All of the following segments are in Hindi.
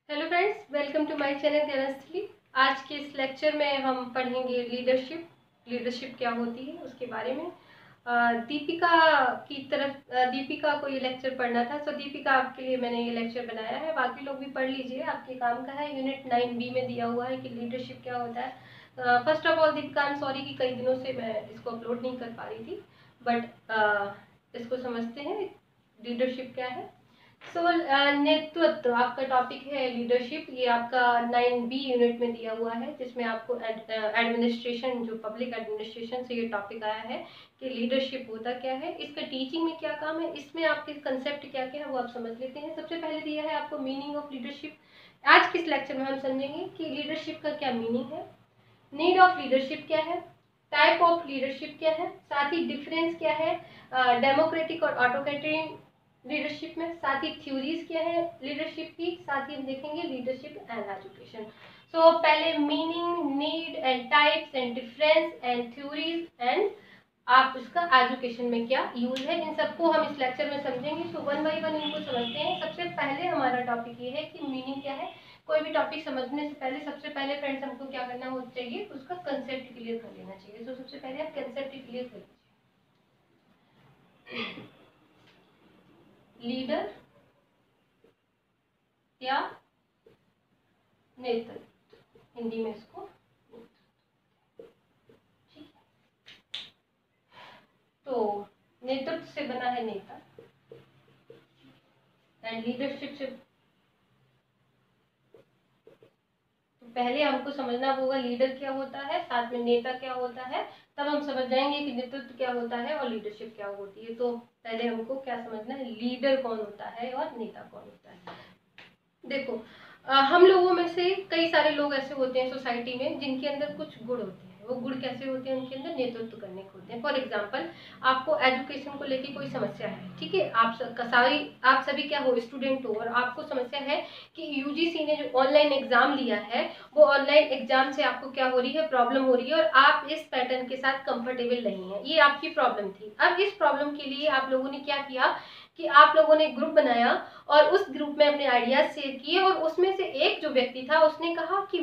Hello friends, welcome to my channel Gyansthali. आज के इस लेक्चर में हम पढ़ेंगे लीडरशिप क्या होती है उसके बारे में। दीपिका को ये लेक्चर पढ़ना था, सो दीपिका आपके लिए मैंने ये लेक्चर बनाया है। बाकी लोग भी पढ़ लीजिए, आपके काम का है। यूनिट 9B में दिया हुआ है कि लीडरशिप क्या होता है। First of all Deepika, I am sorry कि कई दिनों से मैं इसको अपलोड नहीं कर पा रही थी, बट इसको समझते हैं लीडरशिप क्या है। नेतृत्व आपका टॉपिक है लीडरशिप। ये आपका 9B यूनिट में दिया हुआ है, जिसमें आपको एडमिनिस्ट्रेशन, जो पब्लिक एडमिनिस्ट्रेशन से ये टॉपिक आया है कि लीडरशिप होता क्या है, इसका टीचिंग में क्या काम है, इसमें आपके कंसेप्ट क्या क्या है वो आप समझ लेते हैं। सबसे पहले दिया है आपको मीनिंग ऑफ लीडरशिप। आज किस लेक्चर में हम समझेंगे कि लीडरशिप का क्या मीनिंग है, नीड ऑफ लीडरशिप क्या है, टाइप ऑफ लीडरशिप क्या है, साथ ही डिफरेंस क्या है डेमोक्रेटिक और ऑटोक्रेटिक लीडरशिप में, साथ ही थ्योरीज क्या है लीडरशिप की, साथ ही हम देखेंगे लीडरशिप एंड एजुकेशन। सो पहले meaning, need and types and difference and theories and आप इसका एजुकेशन में क्या यूज है, इन सबको हम इस लेक्चर में समझेंगे। सो वन बाय वन इनको समझते हैं। सबसे पहले हमारा टॉपिक ये है कि मीनिंग क्या है। कोई भी टॉपिक समझने से पहले सबसे पहले फ्रेंड्स हमको क्या करना हो चाहिए, उसका कंसेप्ट क्लियर कर लेना चाहिए। तो सबसे पहले आप कंसेप्ट क्लियर कर लीजिए। लीडर या नेतृत्व, हिंदी में इसको ठीक है। तो नेतृत्व से बना है नेता एंड लीडरशिप से। तो पहले हमको समझना होगा लीडर क्या होता है, साथ में नेता क्या होता है, तब हम समझ जाएंगे कि नेतृत्व क्या होता है और लीडरशिप क्या होती है। तो पहले हमको क्या समझना है, लीडर कौन होता है और नेता कौन होता है। देखो, हम लोगों में से कई सारे लोग ऐसे होते हैं सोसाइटी में जिनके अंदर कुछ गुण होते हैं। वो गुण कैसे होते हैं, उनके अंदर नेतृत्व करने के होते हैं। फॉर एग्जाम्पल, आपको एजुकेशन को लेके कोई समस्या है, ठीक है, आप सभी क्या हो, स्टूडेंट हो, और आपको समस्या है कि यूजीसी ने जो ऑनलाइन एग्जाम लिया है, वो ऑनलाइन एग्जाम से आपको क्या हो रही है, प्रॉब्लम हो रही है, और आप इस पैटर्न के साथ कंफर्टेबल नहीं है। ये आपकी प्रॉब्लम थी। अब इस प्रॉब्लम के लिए आप लोगों ने क्या किया कि आप लोगों ने ग्रुप बनाया और उस ग्रुप में अपने आइडियाज शेयर किए, और उसमें से एक जो व्यक्ति था उसने कहा कि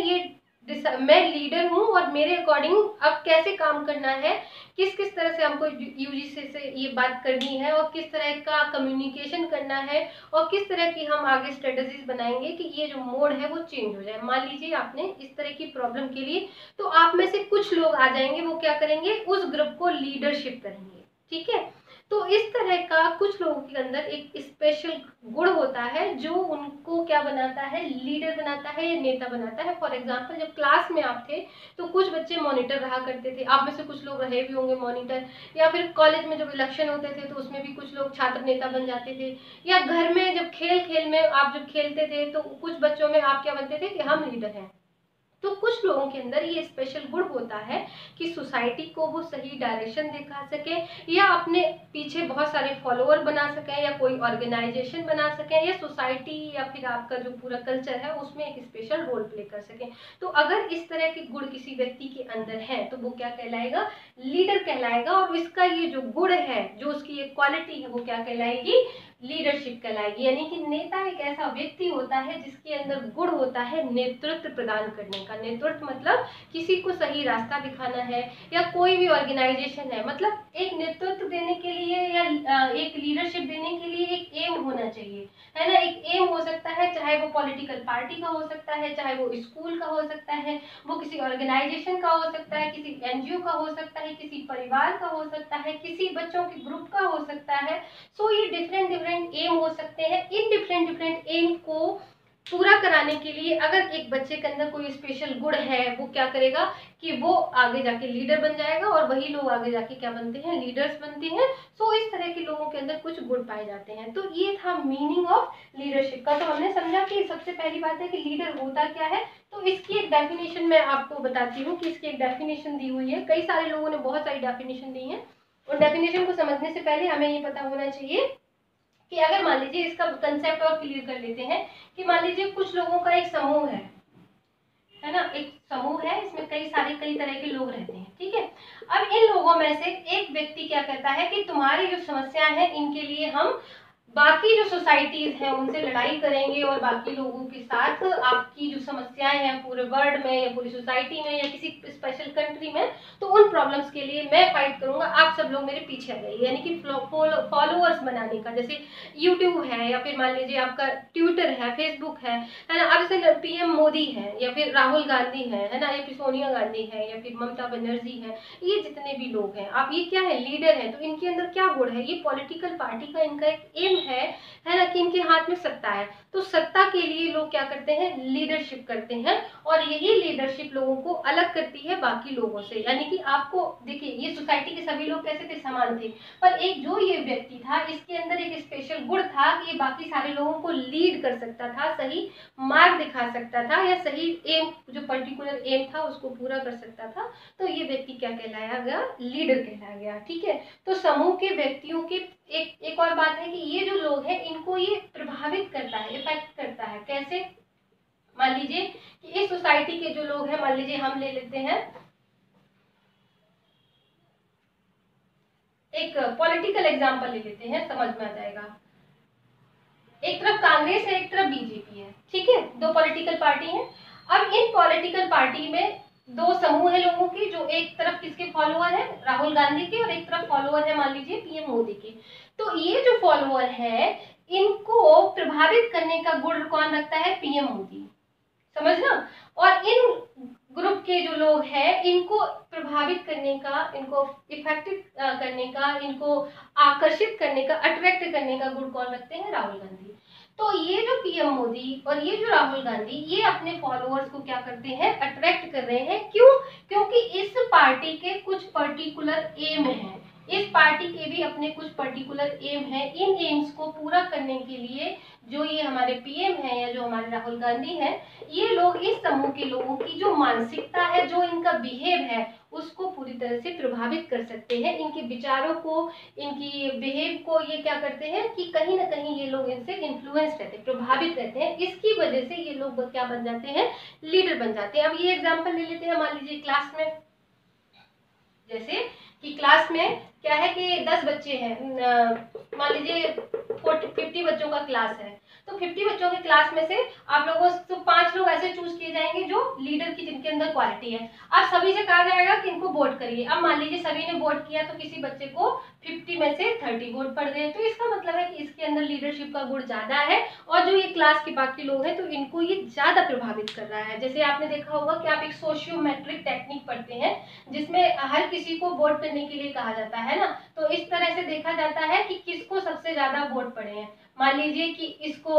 मैं लीडर हूं और मेरे अकॉर्डिंग अब कैसे काम करना है, किस किस तरह से हमको यूजीसी से ये बात करनी है, और किस तरह का कम्युनिकेशन करना है, और किस तरह की हम आगे स्ट्रेटजीज बनाएंगे कि ये जो मोड है वो चेंज हो जाए। मान लीजिए आपने इस तरह की प्रॉब्लम के लिए, तो आप में से कुछ लोग आ जाएंगे, वो क्या करेंगे, उस ग्रुप को लीडरशिप करेंगे, ठीक है। तो इस तरह का कुछ लोगों के अंदर एक स्पेशल गुण होता है जो उनको क्या बनाता है, लीडर बनाता है या नेता बनाता है। फॉर एग्जाम्पल, जब क्लास में आप थे तो कुछ बच्चे मॉनिटर रहा करते थे, आप में से कुछ लोग रहे भी होंगे मॉनिटर, या फिर कॉलेज में जब इलेक्शन होते थे तो उसमें भी कुछ लोग छात्र नेता बन जाते थे, या घर में जब खेल में आप जब खेलते थे तो कुछ बच्चों में आप क्या बनते थे कि हम लीडर हैं। तो कुछ लोगों के अंदर ये स्पेशल गुण होता है कि सोसाइटी को वो सही डायरेक्शन दिखा सके, या अपने पीछे बहुत सारे फॉलोअर बना सके, या कोई ऑर्गेनाइजेशन बना सके, या सोसाइटी या फिर आपका जो पूरा कल्चर है उसमें एक स्पेशल रोल प्ले कर सके। तो अगर इस तरह के गुण किसी व्यक्ति के अंदर है तो वो क्या कहलाएगा, लीडर कहलाएगा। और इसका ये जो गुण है, जो उसकी एक क्वालिटी है, वो क्या कहलाएगी, लीडरशिप कहलाएगी। यानी कि नेता एक ऐसा व्यक्ति होता है जिसके अंदर गुण होता है नेतृत्व प्रदान करने का। नेतृत्व मतलब किसी को सही रास्ता दिखाना है, या कोई भी ऑर्गेनाइजेशन है, मतलब एक नेतृत्व देने के लिए या एक लीडरशिप देने के लिए एक एम होना चाहिए, है ना। एक एम हो सकता है, चाहे वो पॉलिटिकल पार्टी का हो सकता है, चाहे वो स्कूल का हो सकता है, वो किसी ऑर्गेनाइजेशन का हो सकता है, किसी एनजीओ का हो सकता है, किसी परिवार का हो सकता है, किसी बच्चों के ग्रुप का हो सकता है। सो ये डिफरेंट डिफरेंट एम हो सकते हैं। इन डिफरेंट डिफरेंट एम को पूरा कराने के लिए अगर एक बच्चे के अंदर कोई स्पेशल गुण है, वो क्या करेगा कि वो आगे जाके लीडर बन जाएगा, और वही लोग आगे जाके क्या बनते हैं, लीडर्स बनते हैं। सो इस तरह के लोगों के अंदर कुछ गुण पाए जाते हैं। तो ये था मीनिंग ऑफ लीडरशिप का। तो हमने समझा कि सबसे पहली बात है कि लीडर होता क्या है। तो इसकी एक डेफिनेशन मैं आपको बताती हूँ कि इसकी एक डेफिनेशन दी हुई है। कई सारे लोगों ने बहुत सारी डेफिनेशन दी है, और डेफिनेशन को समझने से पहले हमें ये पता होना चाहिए कि अगर मान लीजिए इसका कंसेप्ट और क्लियर कर लेते हैं कि मान लीजिए कुछ लोगों का एक समूह है ना, एक समूह है, इसमें कई तरह के लोग रहते हैं, ठीक है। अब इन लोगों में से एक व्यक्ति क्या कहता है कि तुम्हारी जो समस्या है इनके लिए हम बाकी जो सोसाइटीज हैं उनसे लड़ाई करेंगे और बाकी लोगों के साथ आपकी जो समस्याएं हैं पूरे वर्ल्ड में या पूरी सोसाइटी में या किसी स्पेशल कंट्री में, तो उन प्रॉब्लम्स के लिए मैं फाइट करूंगा, आप सब लोग मेरे पीछे आ जाइए। यानी कि फॉलोअर्स बनाने का, जैसे यूट्यूब है या फिर मान लीजिए आपका ट्विटर है, फेसबुक है ना। अब जैसे पीएम मोदी है या फिर राहुल गांधी है ना, या फिर सोनिया गांधी है या फिर ममता बनर्जी है, ये जितने भी लोग हैं, आप ये क्या है, लीडर है, तो इनके अंदर क्या गुण है, ये पॉलिटिकल पार्टी का इनका एक एम है ना, कि इनके हाथ में सत्ता है। तो सत्ता के लिए लोग क्या करते हैं, लीडरशिप करते हैं, और यही लीडरशिप लोगों को अलग करती है बाकी लोगों से। यानी कि आपको देखिए, ये सोसाइटी के सभी लोग कैसे थे, समान थे, पर एक जो ये व्यक्ति था इसके अंदर एक स्पेशल गुण था कि ये बाकी सारे लोगों को लीड कर सकता था, सही मार्ग दिखा सकता था, या सही एम, जो पर्टिकुलर एम था उसको पूरा कर सकता था। तो ये व्यक्ति क्या कहलाया गया, लीडर कहलाया गया। ठीक है, तो समूह के व्यक्तियों के एक और बात है कि ये जो लोग हैं इनको ये प्रभावित करता है, इफेक्ट करता है। कैसे, मान लीजिए कि इस सोसाइटी के जो लोग हैं, मान लीजिए हम ले लेते हैं एक पॉलिटिकल एग्जांपल ले लेते हैं, समझ में आ जाएगा। एक तरफ कांग्रेस है, एक तरफ बीजेपी है, ठीक है, दो पॉलिटिकल पार्टी हैं। अब इन पॉलिटिकल पार्टी में दो समूह है लोगों के, जो एक तरफ किसके फॉलोअर है, राहुल गांधी के, और एक तरफ फॉलोअर है मान लीजिए पीएम मोदी के। तो ये जो फॉलोअर है इनको प्रभावित करने का गुण कौन रखता है, पीएम मोदी, समझना। और इन ग्रुप के जो लोग हैं इनको प्रभावित करने का, इनको इफेक्टिव करने का, इनको आकर्षित करने का, अट्रैक्ट करने का गुण कौन रखते हैं, राहुल गांधी। तो ये जो पीएम मोदी और ये जो राहुल गांधी, ये अपने फॉलोअर्स को क्या करते हैं, अट्रैक्ट कर रहे हैं। क्यों, क्योंकि इस पार्टी के कुछ पर्टिकुलर एम हैं, इस पार्टी के भी अपने कुछ पर्टिकुलर एम हैं। इन एम्स को पूरा करने के लिए जो ये हमारे पीएम हैं या जो हमारे राहुल गांधी हैं, ये लोग इस समूह के लोगों की जो मानसिकता है, जो इनका बिहेव है, उसको पूरी तरह से प्रभावित कर सकते हैं। इनके विचारों को, इनकी बिहेव को ये क्या करते हैं कि कहीं ना कहीं ये लोग इनसे इन्फ्लुएंस रहते हैं, प्रभावित रहते हैं। इसकी वजह से ये लोग क्या बन जाते हैं, लीडर बन जाते हैं। अब ये एग्जाम्पल ले लेते हैं, मान लीजिए क्लास में, जैसे कि क्लास में क्या है कि 10 बच्चे हैं, मान लीजिए 50 बच्चों का क्लास है, तो 50 बच्चों के क्लास में से आप लोगों से 5 लोग ऐसे चूज किए जाएंगे जो लीडर की, जिनके अंदर क्वालिटी है। अब सभी से कहा जाएगा कि इनको वोट करिए। अब मान लीजिए सभी ने वोट किया तो किसी बच्चे को 50 में से 30 वोट पड़ गए, तो इसका मतलब है कि इसके अंदर लीडरशिप का गुण ज्यादा है, और जो ये क्लास के बाकी लोग हैं तो इनको ये ज्यादा प्रभावित कर रहा है। जैसे आपने देखा होगा कि आप एक सोशियोमेट्रिक टेक्निक पढ़ते हैं, जिसमें हर किसी को वोट करने के लिए कहा जाता है ना, तो इस तरह से देखा जाता है कि किसको सबसे ज्यादा वोट पड़े हैं। मान लीजिए कि इसको,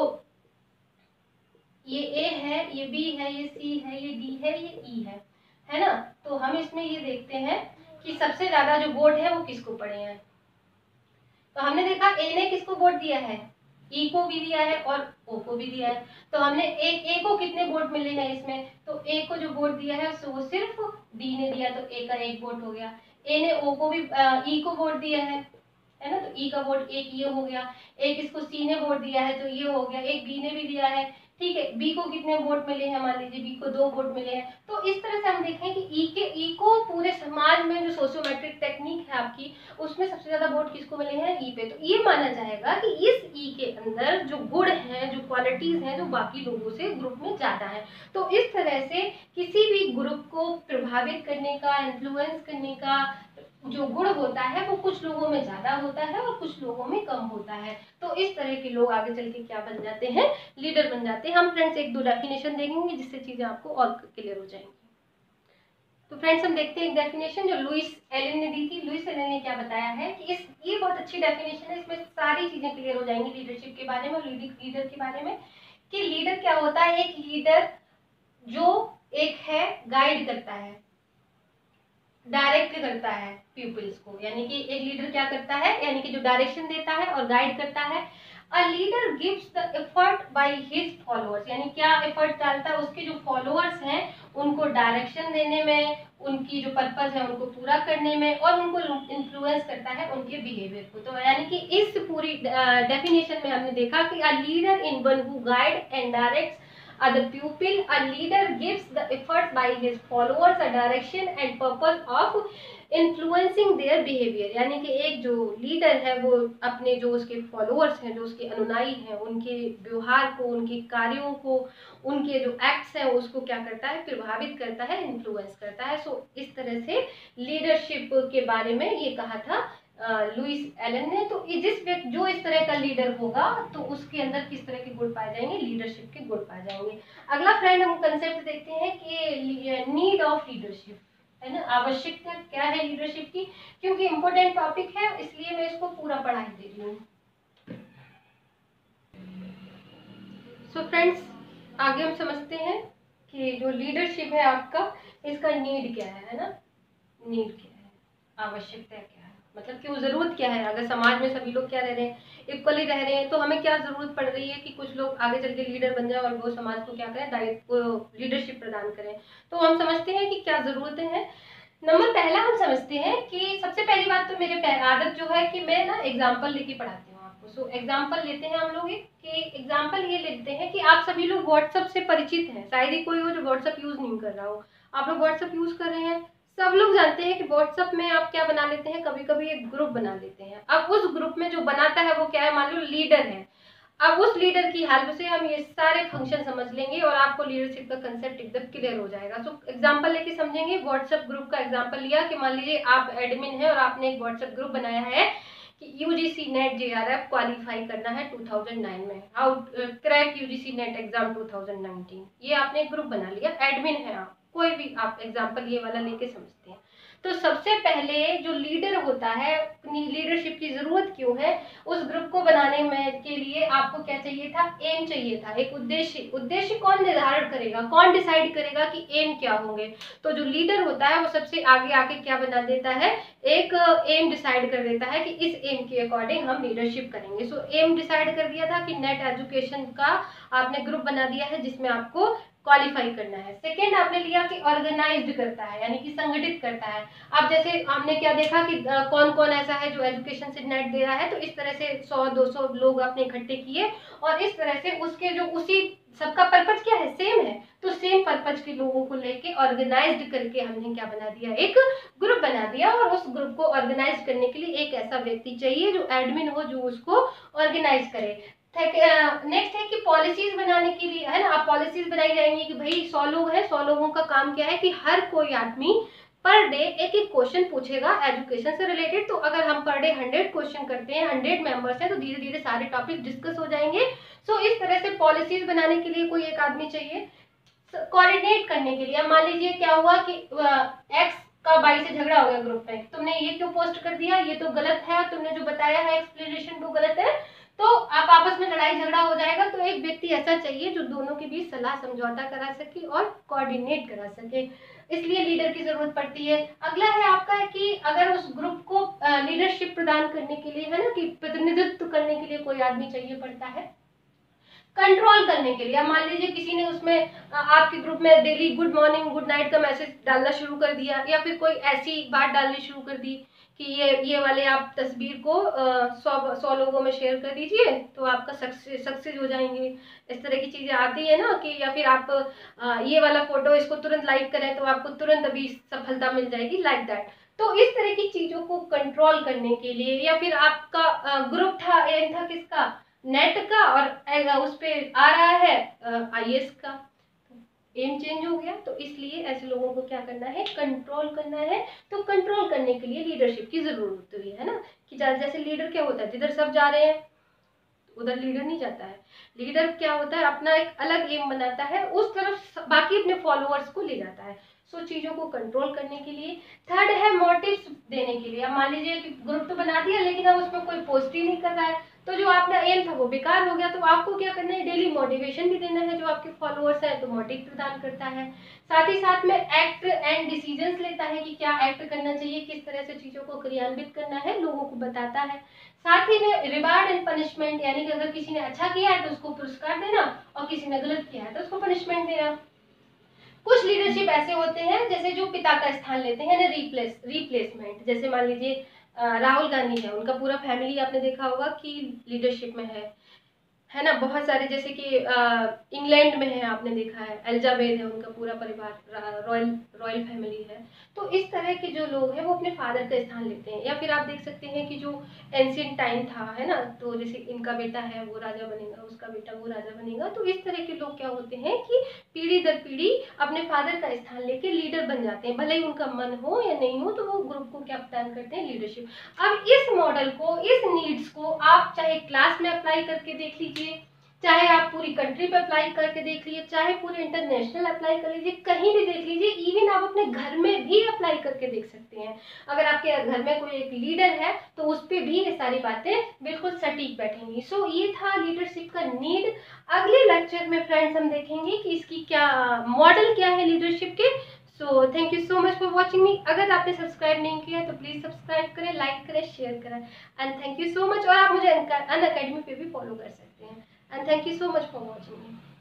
ये ए है, ये बी है, ये सी है, ये डी है, ये ई है ना। तो हम इसमें ये देखते हैं कि सबसे ज्यादा जो वोट है वो किसको पड़े हैं। तो हमने देखा ए ने किसको वोट दिया है, ई को भी दिया है और ओ को भी दिया है। तो हमने ए को कितने वोट मिले हैं इसमें, तो ए को जो वोट दिया है वो सिर्फ डी ने दिया, तो ए का 1 वोट हो गया। ए ने ओ को भी, ई को वोट दिया है ना, तो ई का वोट एक ये हो गया। एक इसको सी ने वोट दिया है तो ये हो गया। एक बी ने भी दिया है, ठीक है। बी को कितने वोट मिले हैं, मान लीजिए बी को 2 वोट मिले हैं। तो इस तरह से हम देखें कि ई को पूरे समाज में जो सोशियोमेट्रिक टेक्निक है आपकी, उसमें सबसे ज्यादा वोट किसको मिले हैं, ई पे। तो ये माना जाएगा कि इस ई के अंदर जो गुण हैं, जो क्वालिटीज हैं, जो बाकी लोगों से ग्रुप में ज्यादा है। तो इस तरह से किसी भी ग्रुप को प्रभावित करने का, इन्फ्लुएंस करने का जो गुण होता है वो कुछ लोगों में ज्यादा होता है और कुछ लोगों में कम होता है। तो इस तरह के लोग आगे चल के क्या बन जाते हैं, लीडर बन जाते हैं। हम फ्रेंड्स 1-2 डेफिनेशन देखेंगे जिससे चीजें आपको और क्लियर हो जाएंगी। तो फ्रेंड्स हम देखते हैं एक डेफिनेशन जो लुइस एलन ने दी थी। लुइस एलन ने क्या बताया है कि ये बहुत अच्छी डेफिनेशन है, इसमें सारी चीजें क्लियर हो जाएंगी लीडरशिप के बारे में और लीडर के बारे में। कि लीडर क्या होता है, एक लीडर जो एक है गाइड करता है, डायरेक्ट करता है पीपल्स को। यानी कि एक लीडर क्या करता है, यानी कि जो डायरेक्शन देता है और गाइड करता है। A leader gives the effort by his followers, यानी क्या एफर्ट डालता है, उसके जो फॉलोअर्स हैं उनको डायरेक्शन देने में, उनकी जो पर्पस है उनको पूरा करने में, और उनको इन्फ्लुएंस करता है उनके बिहेवियर को। तो यानी कि इस पूरी डेफिनेशन में हमने देखा कि a leader in one who guide and directs other pupil, a leader gives the efforts by his followers a direction and purpose of influencing their behaviour, यानी कि एक जो लीडर है वो अपने जो उसके फॉलोअर्स हैं, जो उसके अनुयायी हैं, उनके व्यवहार को, उनके कार्यों को, उनके जो एक्ट्स हैं उसको क्या करता है, प्रभावित करता है, इन्फ्लुएंस करता है। सो इस तरह से लीडरशिप के बारे में ये कहा था लुइस एलन ने। तो जिस व्यक्ति जो इस तरह का लीडर होगा तो उसके अंदर किस तरह के गुण पाए जाएंगे, लीडरशिप के गुण पाए जाएंगे। अगला फ्रेंड हम कंसेप्ट देखते हैं कि नीड ऑफ लीडरशिप, है ना, आवश्यकता क्या है लीडरशिप की, क्योंकि इंपॉर्टेंट टॉपिक है इसलिए मैं इसको पूरा पढ़ाई दे रही हूँ। सो फ्रेंड्स, आगे हम समझते हैं कि जो लीडरशिप है आपका, इसका नीड क्या है ना, नीड क्या है, आवश्यकता क्या है, मतलब क्यों, जरूरत क्या है। अगर समाज में सभी लोग क्या रह रहे हैं, इक्वली रह रहे हैं, तो हमें क्या जरूरत पड़ रही है कि कुछ लोग आगे चल के लीडर बन जाए और वो समाज को क्या करें, दायित्व, लीडरशिप प्रदान करें। तो हम समझते हैं कि क्या जरूरतें हैं। नंबर पहला हम समझते हैं कि सबसे पहली बात तो मेरे आदत जो है कि मैं ना एग्जाम्पल लेके पढ़ाती हूँ आपको। सो एग्जाम्पल लेते हैं हम लोग कि एग्जाम्पल ये लेते हैं कि आप सभी लोग व्हाट्सएप से परिचित हैं, शायद ही कोई हो जो व्हाट्सएप यूज नहीं कर रहा हो। आप लोग व्हाट्सएप यूज कर रहे हैं, सब लोग जानते हैं कि व्हाट्सएप में आप क्या बना लेते हैं, कभी कभी एक ग्रुप बना लेते हैं। अब उस ग्रुप में जो बनाता है वो क्या है, मान लो लीडर है। अब उस लीडर की हेल्प से हम ये सारे फंक्शन समझ लेंगे और आपको लीडरशिप का कंसेप्ट एकदम क्लियर हो जाएगा। सो एग्जांपल लेके समझेंगे। व्हाट्सएप ग्रुप का एग्जांपल लिया कि मान लीजिए आप एडमिन है और आपने एक व्हाट्सएप ग्रुप बनाया है कि यूजीसी नेट जेआरएफ क्वालिफाई करना है 2009 में, how crack UGC NET exam 2019, ये आपने एक ग्रुप बना लिया, एडमिन है आप, कोई भी आप एग्जाम्पल ये वाला लेके समझते हैं। तो सबसे पहले जो लीडर होता है, लीडरशिप की जरूरत क्यों है, उस ग्रुप को बनाने में के लिए आपको क्या चाहिए था, एम चाहिए था, एक उद्देश्य। उद्देश्य कौन निर्धारण करेगा, कौन डिसाइड करेगा कि एम क्या होंगे, तो जो लीडर होता है वो सबसे आगे आके क्या बना देता है, एक एम डिसाइड कर देता है कि इस एम के अकॉर्डिंग हम लीडरशिप करेंगे। सो एम डिसाइड कर दिया था कि नेट एजुकेशन का आपने ग्रुप बना दिया है जिसमें आपको क्वालिफाई करना है। सेकेंड आपने लिया कि ऑर्गेनाइज्ड करता है, यानी कि संगठित करता है। अब जैसे हमने क्या देखा कि कौन कौन ऐसा है जो एजुकेशन से नेट दे रहा है, तो इस तरह से 100-200 लोग आपने इकट्ठे किए और इस तरह से उसके जो उसी सबका पर्पज क्या है, सेम है, तो सेम पर्पज के लोगों को लेके ऑर्गेनाइज्ड करके हमने क्या बना दिया, एक ग्रुप बना दिया। और उस ग्रुप को ऑर्गेनाइज करने के लिए एक ऐसा व्यक्ति चाहिए जो एडमिन हो, जो उसको ऑर्गेनाइज करे। नेक्स्ट है कि पॉलिसीज बनाने के लिए, है ना, आप पॉलिसीज बनाई जाएंगी कि भाई 100 लोग हैं, 100 लोगों का काम क्या है कि हर कोई आदमी पर डे एक एक क्वेश्चन पूछेगा एजुकेशन से रिलेटेड। तो अगर हम पर डे 100 क्वेश्चन करते हैं, 100 मेंबर्स हैं, तो धीरे धीरे सारे टॉपिक डिस्कस हो जाएंगे। सो इस तरह से पॉलिसीज बनाने के लिए कोई एक आदमी चाहिए। कोऑर्डिनेट करने के लिए, अब मान लीजिए क्या हुआ कि एक्स का बाई से झगड़ा हो गया ग्रुप में, तुमने ये क्यों पोस्ट कर दिया, ये तो गलत है, तुमने जो बताया है एक्सप्लेनेशन वो गलत है, तो आप आपस में लड़ाई झगड़ा हो जाएगा। तो एक व्यक्ति ऐसा चाहिए जो दोनों के बीच सलाह समझौता करा सके और कोऑर्डिनेट करा सके, इसलिए लीडर की जरूरत पड़ती है। अगला है आपका कि अगर उस ग्रुप को लीडरशिप प्रदान करने के लिए, है ना, कि प्रतिनिधित्व करने के लिए कोई आदमी चाहिए पड़ता है कंट्रोल करने के लिए। अब मान लीजिए किसी ने उसमें आपके ग्रुप में daily good morning good night का मैसेज डालना शुरू कर दिया, या फिर कोई ऐसी बात डालनी शुरू कर दी कि ये वाले आप तस्वीर को 100 लोगों में शेयर कर दीजिए तो आपका सक्सेस हो जाएंगे, इस तरह की चीजें आती है ना कि, या फिर आप ये वाला फोटो इसको तुरंत लाइक करें तो आपको तुरंत अभी सफलता मिल जाएगी, लाइक दैट। तो इस तरह की चीजों को कंट्रोल करने के लिए, या फिर आपका ग्रुप था, एम था किसका, नेट का, और उस पे आ रहा है आईएएस का, एम चेंज हो गया। तो इसलिए ऐसे लोगों को क्या करना है, कंट्रोल करना है। तो कंट्रोल करने के लिए लीडरशिप की जरूरत होती है ना, कि जैसे लीडर क्या होता है, जिधर सब जा रहे हैं उधर लीडर नहीं जाता है। लीडर क्या होता है, अपना एक अलग एम बनाता है, उस तरफ बाकी अपने फॉलोअर्स को ले जाता है। सो चीजों को कंट्रोल करने के लिए। थर्ड है मोटिव्स देने के लिए। अब मान लीजिए कि ग्रुप तो बना दिया लेकिन अब उसमें कोई पोस्ट ही नहीं कर रहा है, तो जो आपका एम था वो बेकार हो गया। तो आपको क्या करना है, डेली मोटिवेशन भी देना है, जो आपके फॉलोअर्स हैं तो मोटिव प्रदान करता है। साथ ही साथ में एक्ट एंड डिसीजंस लेता है कि क्या एक्ट करना चाहिए, किस तरह से चीजों को क्रियान्वित करना है, लोगों को बताता है। साथ ही में रिवार्ड एंड पनिशमेंट, यानी कि अगर किसी ने अच्छा किया है तो उसको पुरस्कार देना और किसी ने गलत किया है तो उसको पनिशमेंट देना। कुछ लीडरशिप ऐसे होते हैं जैसे जो पिता का स्थान लेते हैं ना, रिप्लेसमेंट। जैसे मान लीजिए राहुल गांधी है, उनका पूरा फैमिली आपने देखा होगा कि लीडरशिप में है है ना। बहुत सारे जैसे कि इंग्लैंड में है, आपने देखा है एलिजाबेथ है, उनका पूरा परिवार रॉयल रॉयल फैमिली है। तो इस तरह के जो लोग हैं वो अपने फादर का स्थान लेते हैं। या फिर आप देख सकते हैं कि जो एंशियंट टाइम था, है ना, तो जैसे इनका बेटा है वो राजा बनेगा, उसका बेटा वो राजा बनेगा। तो इस तरह के लोग क्या होते हैं कि पीढ़ी दर पीढ़ी अपने फादर का स्थान लेके लीडर बन जाते हैं, भले ही उनका मन हो या नहीं हो, तो वो ग्रुप को क्या प्रदान करते हैं, लीडरशिप। अब इस मॉडल को, इस नीड्स को आप चाहे क्लास में अप्लाई करके देख लीजिए, चाहे आप पूरी कंट्री पे अप्लाई करके देख लीजिए, चाहे पूरे इंटरनेशनल अप्लाई कर लीजिए, कहीं भी देख लीजिए, इवन आप अपने घर में भी अप्लाई करके देख सकते हैं। अगर आपके घर में कोई एक लीडर है तो उस पर भी ये सारी बातें बिल्कुल सटीक बैठेंगी। सो ये था लीडरशिप का नीड। अगले लेक्चर में फ्रेंड्स हम देखेंगे कि इसकी क्या मॉडल क्या है लीडरशिप के। So thank you so much for watching me. अगर आपने सब्सक्राइब नहीं किया है तो प्लीज सब्सक्राइब करें, लाइक करें, शेयर करें। And thank you so much. और आप मुझे अनअकैडमी पे भी फॉलो कर सकते हैं। And thank you so much for watching me.